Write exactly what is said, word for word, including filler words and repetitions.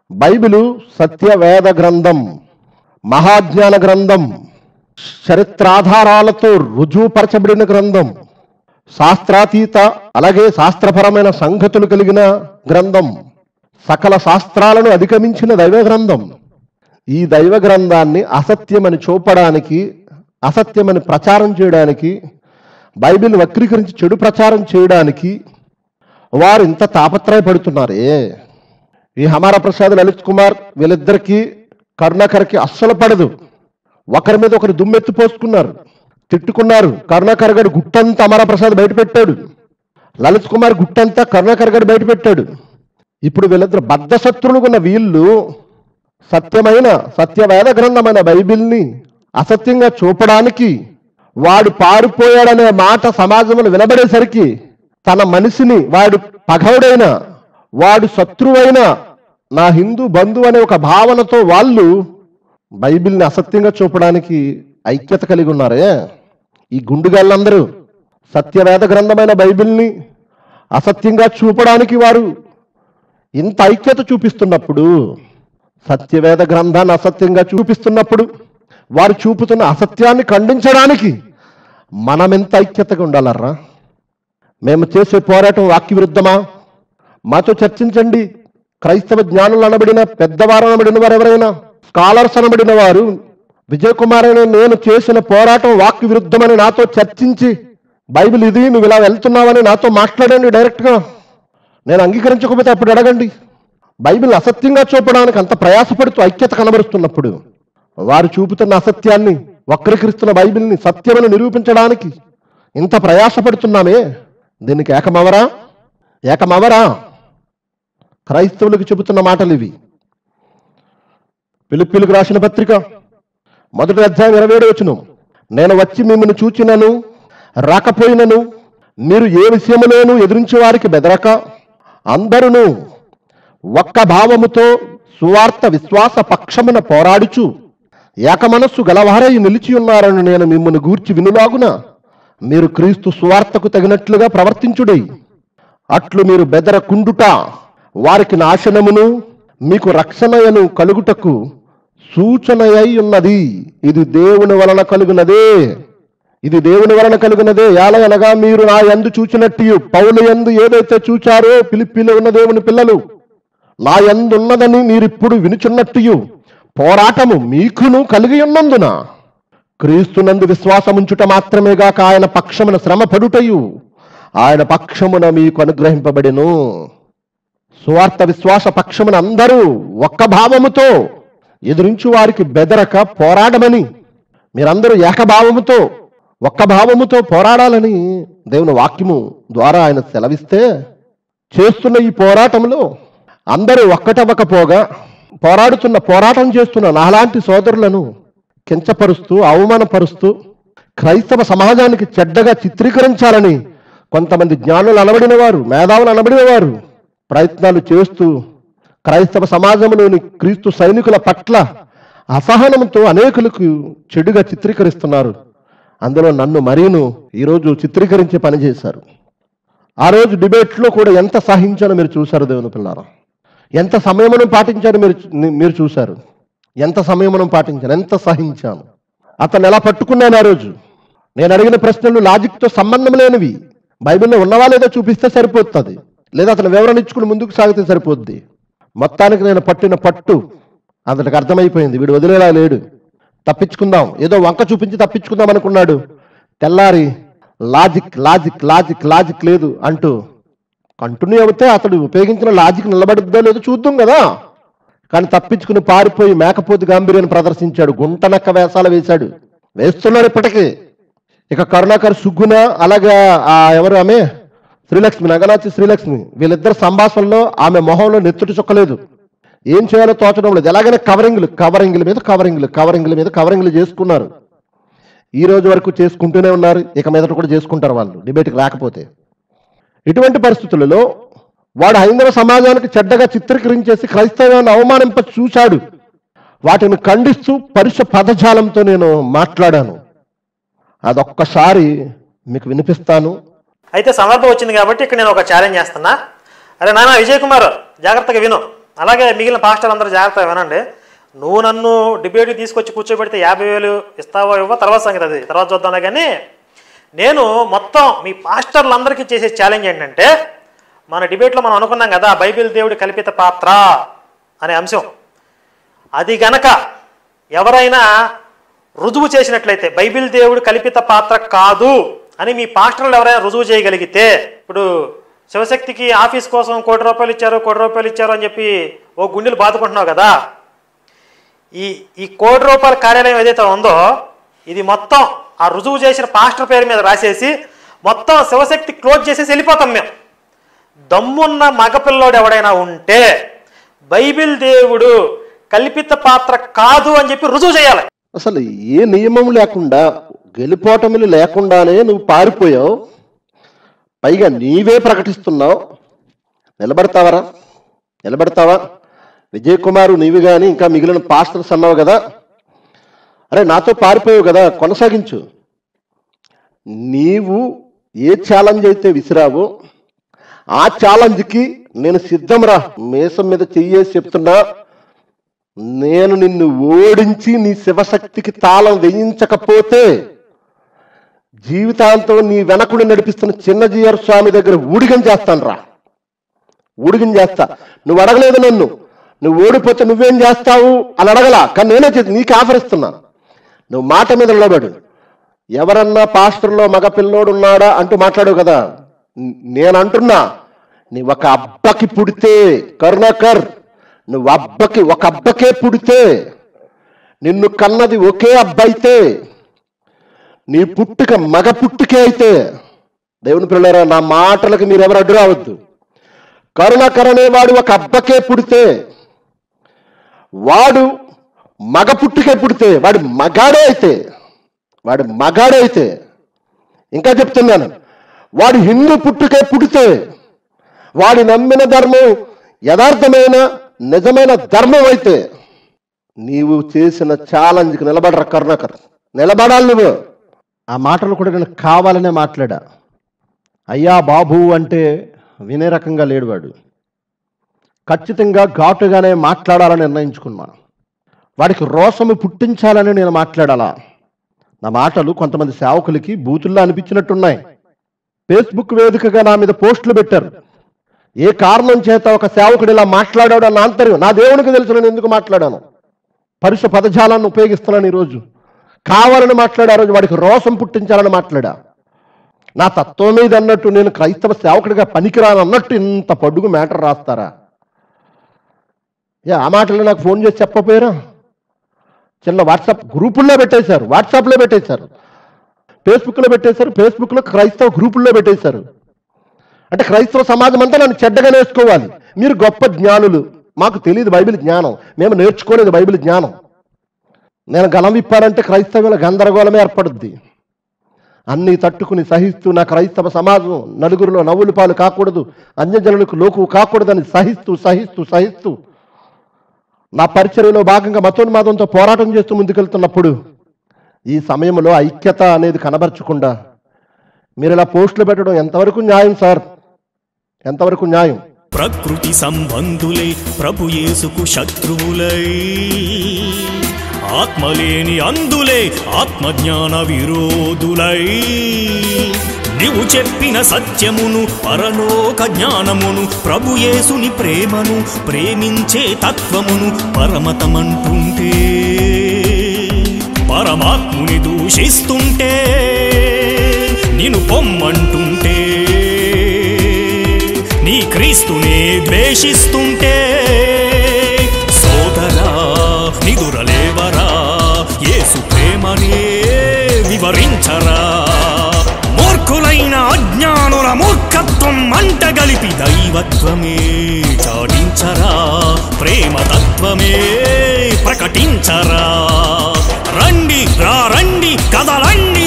Bible Satyaveda గ్రంథం, మహాజ్ఞాన గ్రంథం, చరిత్రాధారాలతో రుజువుపరచబడిన గ్రంథం, శాస్త్రాతీత అలాగే శాస్త్రపరమైన సంగతులు కలిగిన గ్రంథం, సకల శాస్త్రాలను అధిగమించిన దైవ గ్రంథం. ఈ దైవ గ్రంథాన్ని అసత్యమని చూపడానికి, అసత్యమని ప్రచారం చేయడానికి, బైబిల్ వక్రీకరించి చెడు ప్రచారం చేయడానికి వారు ఇంత తాపత్రయపడుతున్నారే. ఈ హమారా ప్రసాద్, లలిత్ కుమార్ వీళ్ళిద్దరికీ కరుణాకర్కి అస్సలు పడదు. ఒకరి మీద ఒకరు దుమ్మెత్తి పోసుకున్నారు, తిట్టుకున్నారు. కరుణాకర్ గారు గుట్టంతా అమరా ప్రసాద్ బయట పెట్టాడు, లలిత్ కుమార్ గుట్టంతా కరుణాకర్ గారు బయట పెట్టాడు. ఇప్పుడు వీళ్ళిద్దరు బద్ధ శత్రువులుగున్న వీళ్ళు సత్యమైన సత్యవేద గ్రంథమైన బైబిల్ని అసత్యంగా చూపడానికి, వాడు పారిపోయాడనే మాట సమాజంలో వినబడేసరికి తన మనిషిని, వాడు పగవుడైన, వాడు శత్రువైన నా హిందూ బంధువు అనే ఒక భావనతో వాళ్ళు బైబిల్ని అసత్యంగా చూపడానికి ఐక్యత కలిగి ఉన్నారే. ఈ గుండుగాళ్ళందరూ సత్యవేద గ్రంథమైన బైబిల్ని అసత్యంగా చూపడానికి వారు ఇంత ఐక్యత చూపిస్తున్నప్పుడు, సత్యవేద గ్రంథాన్ని అసత్యంగా చూపిస్తున్నప్పుడు, వారు చూపుతున్న అసత్యాన్ని ఖండించడానికి మనం ఎంత ఐక్యతగా ఉండాలరా? మేము చేసే పోరాటం వాక్య విరుద్ధమా? మాతో చర్చించండి. క్రైస్తవ జ్ఞానులు అనబడిన, పెద్దవారు అనబడిన వారు, ఎవరైనా స్కాలర్స్ అనబడిన వారు, విజయ్ కుమార్ అనే నేను చేసిన పోరాటం వాక్య విరుద్ధమని నాతో చర్చించి, బైబిల్ ఇది, నువ్వు ఇలా వెళ్తున్నావని నాతో మాట్లాడండి డైరెక్ట్గా. నేను అంగీకరించకపోతే అప్పుడు అడగండి. బైబిల్ అసత్యంగా చూపడానికి అంత ప్రయాసపడుతూ ఐక్యత కనబరుస్తున్నప్పుడు, వారు చూపుతున్న అసత్యాన్ని, వక్రీకరిస్తున్న బైబిల్ని సత్యమని నిరూపించడానికి ఇంత ప్రయాసపడుతున్నామే, దీనికి ఏకమవరా? ఏకమవరా? క్రైస్తవులకు చెబుతున్న మాటలు ఇవి. ఫిలిప్పీయులకు రాసిన పత్రిక మొదటి అధ్యాయం ఇరవై ఏడు వచనం, నేను వచ్చి మిమ్మల్ని చూచినను రాకపోయినను మీరు ఏ విషయములోనూ ఎదురించి వారికి బెదరక అందరూ ఒక్క భావముతో సువార్త విశ్వాస పక్షమున పోరాడుచు ఏక మనస్సు గలవారై నిలిచి ఉన్నారని నేను మిమ్మల్ని గూర్చి వినులాగున మీరు క్రీస్తు సువార్తకు తగినట్లుగా ప్రవర్తించుడై, అట్లు మీరు బెదరకుండుట వారికి నాశనమును మీకు రక్షణయను కలుగుటకు సూచనయై ఉన్నది. ఇది దేవుని వలన కలుగునదే, ఇది దేవుని వలన కలుగునదే. యాలయనగా మీరు నా యందు చూచినట్టు పౌలు యందు ఏదైతే చూచారో ఫిలిప్పీలో ఉన్న దేవుని పిల్లలు, నా యందు ఉన్నదని మీరిప్పుడు వినుచున్నట్టు పోరాటము మీకును కలిగి ఉన్నందున క్రీస్తునందు విశ్వాసముంచుట మాత్రమే గాక ఆయన పక్షమున శ్రమ పడుటయు ఆయన పక్షమున మీకు అనుగ్రహింపబడెను. సువార్త విశ్వాస పక్షమున అందరూ ఒక్క భావముతో ఎదురించు వారికి బెదరక పోరాడమని, మీరందరూ ఏకభావముతో ఒక్క భావముతో పోరాడాలని దేవుని వాక్యము ద్వారా ఆయన సెలవిస్తే, చేస్తున్న ఈ పోరాటంలో అందరూ ఒక్కటవ్వకపోగా పోరాడుతున్న, పోరాటం చేస్తున్న నాలాంటి సోదరులను కించపరుస్తూ, అవమానపరుస్తూ, క్రైస్తవ సమాజానికి చెడ్డగా చిత్రీకరించాలని కొంతమంది జ్ఞానులు అనబడిన వారు, మేధావులు అనబడిన వారు ప్రయత్నాలు చేస్తూ క్రైస్తవ సమాజంలోని క్రీస్తు సైనికుల పట్ల అసహనంతో అనేకులకు చెడుగా చిత్రీకరిస్తున్నారు. అందులో నన్ను మరీను ఈరోజు చిత్రీకరించే పని చేశారు. ఆ రోజు డిబేట్లో కూడా ఎంత సహించానో మీరు చూశారు దేవుని పిల్లారా. ఎంత సంయమనం పాటించాను మీరు మీరు చూశారు. ఎంత సంయమనం పాటించాను, ఎంత సహించాను. అతను ఎలా పట్టుకున్నాను ఆ రోజు. నేను అడిగిన ప్రశ్నలు లాజిక్తో సంబంధం లేనివి. బైబిల్లో ఉన్నవా లేదా చూపిస్తే సరిపోతుంది, లేదా అతను వివరణ ఇచ్చుకుని ముందుకు సాగితే సరిపోద్ది. మొత్తానికి నేను పట్టిన పట్టు అతనికి అర్థమైపోయింది. వీడు వదిలేలా లేడు, తప్పించుకుందాం, ఏదో వంక చూపించి తప్పించుకుందాం అనుకున్నాడు. తెల్లారి లాజిక్ లాజిక్ లాజిక్ లాజిక్ లేదు అంటూ కంటిన్యూ అవుతే అతడు ఉపయోగించిన లాజిక్ నిలబడుద్దో లేదో చూద్దాం కదా. కానీ తప్పించుకుని పారిపోయి మేకపోతు గాంభీర్యాన్ని ప్రదర్శించాడు, గుంటనక్క వేషాలు వేశాడు, వేస్తున్నాడు ఇప్పటికీ. ఇక కరుణాకర్ సుగ్గున, అలాగే ఆ ఎవరు ఆమె శ్రీలక్ష్మి, నగనాచి శ్రీలక్ష్మి, వీళ్ళిద్దరు సంభాషణలో ఆమె మొహంలో నెత్తుటి చుక్కలేదు. ఏం చేయాలో తోచడం లేదు. ఎలాగైనా కవరింగ్లు కవరింగ్ల మీద కవరింగ్లు కవరింగ్ల మీద కవరింగ్లు చేసుకున్నారు. ఈ రోజు వరకు చేసుకుంటూనే ఉన్నారు, ఇక మీదట కూడా చేసుకుంటారు వాళ్ళు డిబేట్కి రాకపోతే. ఇటువంటి పరిస్థితులలో వాడు హైందవ సమాజానికి చెడ్డగా చిత్రీకరించేసి క్రైస్తవాన్ని అవమానింప చూశాడు. వాటిని ఖండిస్తూ పరుష పదజాలంతో నేను మాట్లాడాను. అదొక్కసారి మీకు వినిపిస్తాను. అయితే సందర్భం వచ్చింది కాబట్టి ఇక్కడ నేను ఒక ఛాలెంజ్ చేస్తున్నా. అరే నాన్న విజయ్ కుమార్, జాగ్రత్తగా విను. అలాగే మిగిలిన పాస్టర్లు అందరూ జాగ్రత్తగా వినండి. నువ్వు నన్ను డిబేట్కి తీసుకొచ్చి కూర్చోబెడితే యాభై వేలు ఇస్తావో ఇవ్వ తర్వాత సంగతి, అది తర్వాత చూద్దాంలే. కానీ నేను మొత్తం మీ పాస్టర్లందరికీ చేసే ఛాలెంజ్ ఏంటంటే, మన డిబేట్లో మనం అనుకున్నాం కదా బైబిల్ దేవుడి కల్పిత పాత్ర అనే అంశం, అది గనక ఎవరైనా రుజువు చేసినట్లయితే బైబిల్ దేవుడు కల్పిత పాత్ర కాదు అని మీ పాస్టర్లు ఎవరైనా రుజువు చేయగలిగితే, ఇప్పుడు శివశక్తికి ఆఫీస్ కోసం కోటి రూపాయలు ఇచ్చారు కోటి రూపాయలు ఇచ్చారు అని చెప్పి ఓ గుండెలు బాదుకుంటున్నావు కదా, ఈ ఈ కోటి రూపాయల కార్యాలయం ఏదైతే ఉందో ఇది మొత్తం ఆ రుజువు చేసిన పాస్టర్ పేరు మీద రాసేసి మొత్తం శివశక్తి క్లోజ్ చేసేసి వెళ్ళిపోతాం మేము. దమ్మున్న మగపిల్లోడు ఎవడైనా ఉంటే బైబిల్ దేవుడు కల్పిత పాత్ర కాదు అని చెప్పి రుజువు చేయాలి. అసలు ఏ నియమం లేకుండా గెలుపోటములు లేకుండానే నువ్వు పారిపోయావు, పైగా నీవే ప్రకటిస్తున్నావు. నిలబడతావరా? నిలబడతావా? విజయ్ కుమారు నీవు కానీ ఇంకా మిగిలిన పాస్టర్స్ అన్నావు కదా, అరే నాతో పారిపోయావు కదా, కొనసాగించు. నీవు ఏ ఛాలెంజ్ అయితే విసిరావో ఆ ఛాలెంజ్కి నేను సిద్ధంరా. మేసం మీద చెయ్యేసి చెప్తున్నా, నేను నిన్ను ఓడించి నీ శివశక్తికి తాళం వేయించకపోతే జీవితాంతం నీ వెనకుడు నడిపిస్తున్న చిన్నజీయర్ స్వామి దగ్గర ఊడిగం చేస్తాను రా, ఊడిగం చేస్తా. నువ్వు అడగలేదు నన్ను, నువ్వు ఓడిపోతే నువ్వేం చేస్తావు అని అడగలా, కానీ నేనే చేసి నీకు ఆఫర్ ఇస్తున్నా. నువ్వు మాట మీద నిలబడు. ఎవరన్నా పాస్టర్లో మగపిల్లోడు ఉన్నాడా అంటూ మాట్లాడు కదా, నేను అంటున్నా నీ ఒక అబ్బకి పుడితే కరుణాకర్, నువ్వు అబ్బకి ఒక అబ్బకే పుడితే, నిన్ను కన్నది ఒకే అబ్బాయితే, నీ పుట్టుక మగ పుట్టుకే అయితే, దేవుని పిల్లరా నా మాటలకు మీరు ఎవరు అడ్డు రావద్దు. కరుణాకర్ అనేవాడు ఒక అబ్బకే పుడితే, వాడు మగ పుట్టుకే పుడితే, వాడు మగాడే అయితే, వాడు మగాడే అయితే, ఇంకా చెప్తున్నాను, వాడు హిందూ పుట్టుకే పుడితే, వాడి నమ్మిన ధర్మం యథార్థమైన నిజమైన ధర్మం అయితే, నీవు చేసిన ఛాలెంజ్కి నిలబడరా కరుణాకర్, నిలబడాలి నువ్వు. ఆ మాటలు కూడా నేను కావాలనే మాట్లాడా. అయ్యా బాబు అంటే వినే రకంగా లేడు వాడు. ఖచ్చితంగా ఘాటుగానే మాట్లాడాలని నిర్ణయించుకున్నాను. వాడికి రోషము పుట్టించాలని నేను మాట్లాడాలా. నా మాటలు కొంతమంది సేవకులకి బూతుల్లో అనిపించినట్టున్నాయి. ఫేస్బుక్ వేదికగా నా మీద పోస్టులు పెట్టారు. ఏ కారణం చేత ఒక సేవకుడు ఇలా మాట్లాడాడు అన్న ఆంతర్యం నా దేవునికి తెలుసు. నేను ఎందుకు మాట్లాడాను, పరుష పదజాలాన్ని ఉపయోగిస్తున్నాను. ఈరోజు కావాలని మాట్లాడా, రోజు వాడికి రోషం పుట్టించాలని మాట్లాడా. నా తత్వం మీద అన్నట్టు నేను క్రైస్తవ సేవకుడిగా పనికిరాను అన్నట్టు ఇంత పడుగు మ్యాటర్ రాస్తారా? ఏ ఆ మాటలు నాకు ఫోన్ చేసి చెప్పపోయారా? చిన్న వాట్సాప్ గ్రూపుల్లో పెట్టేశారు, వాట్సాప్లో పెట్టేశారు, ఫేస్బుక్లో పెట్టేశారు, ఫేస్బుక్లో క్రైస్తవ గ్రూపుల్లో పెట్టేశారు. అంటే క్రైస్తవ సమాజం అంతా నన్ను చెడ్డగా నేర్చుకోవాలి. మీరు గొప్ప జ్ఞానులు, మాకు తెలియదు బైబిల్ జ్ఞానం, మేము నేర్చుకోలేదు బైబిల్ జ్ఞానం. నేను గలం విప్పారంటే క్రైస్తవుల గందరగోళమే ఏర్పడుద్ది. అన్నీ తట్టుకుని సహిస్తూ నా క్రైస్తవ సమాజం నలుగురిలో నవ్వులు పాలు కాకూడదు, అన్యజనులకు లోకు కాకూడదని సహిస్తూ సహిస్తూ సహిస్తూ నా పరిచర్యలో భాగంగా మతోన్మాదంతో పోరాటం చేస్తూ ముందుకెళ్తున్నప్పుడు ఈ సమయంలో ఐక్యత అనేది కనబరచకుండా మీరు ఇలా పోస్టులు పెట్టడం ఎంతవరకు న్యాయం సార్? ఎంతవరకు న్యాయం? ప్రకృతి సంబంధులై ప్రభు యేసుకు శత్రువులై, ఆత్మలేని అందులే ఆత్మజ్ఞాన విరోధులై, నీవు చెప్పిన సత్యమును పరలోక జ్ఞానమును ప్రభు యేసుని ప్రేమను ప్రేమించే తత్వమును పరమతమంటుంటే, పరమాత్ముని దూషిస్తుంటే, నిన్ను పొమ్మంటుంటే, నీ క్రీస్తునే ద్వేషిస్తుంటే, సోదరా నిదురలేవరా, యేసు ప్రేమనే వివరించరా. మూర్ఖులైన అజ్ఞానుల మూర్ఖత్వం మంటగలిపి దైవత్వమే చాటించరా, ప్రేమతత్వమే ప్రకటించరా. రండి రా రండి కదలండి